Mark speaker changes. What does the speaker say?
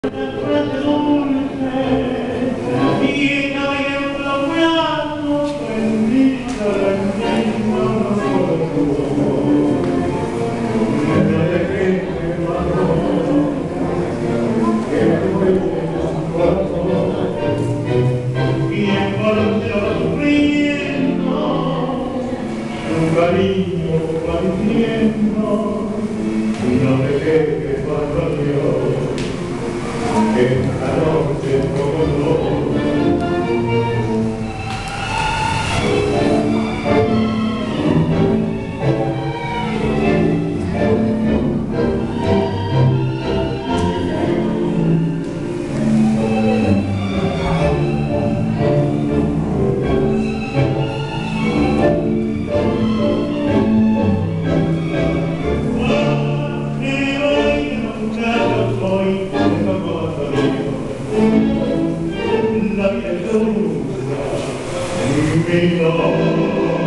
Speaker 1: Cariño partiendo y no te dejes cuando Dios que esta noche como la vida es dulce, mi